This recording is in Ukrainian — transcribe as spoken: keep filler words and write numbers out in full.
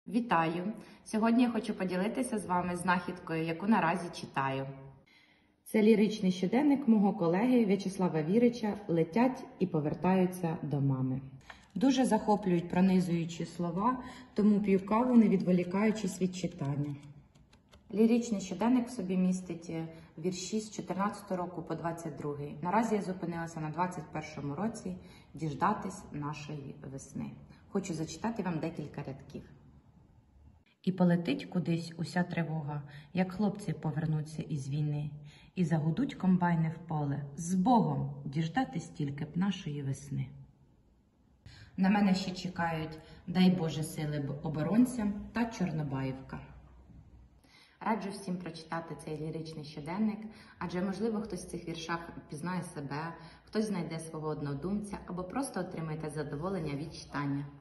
Вітаю! Сьогодні я хочу поділитися з вами знахідкою, яку наразі читаю. Це ліричний щоденник мого колеги В'ячеслава Вірича «Летять і повертаються до мами». Дуже захоплюють пронизуючі слова, тому п'ю каву, не відволікаючись від читання. Ліричний щоденник в собі містить вірші з чотирнадцятого року по двадцять другий. Наразі я зупинилася на двадцять першому році «Діждатись нашої весни». Хочу зачитати вам декілька рядків. І полетить кудись уся тривога, як хлопці повернуться із війни, і загудуть комбайни в поле. З Богом діждатись тільки б нашої весни. На мене ще чекають «Дай Боже сили оборонцям» та «Чорнобаївка». Раджу всім прочитати цей ліричний щоденник, адже, можливо, хтось в цих віршах пізнає себе, хтось знайде свого однодумця або просто отримаєте задоволення від читання.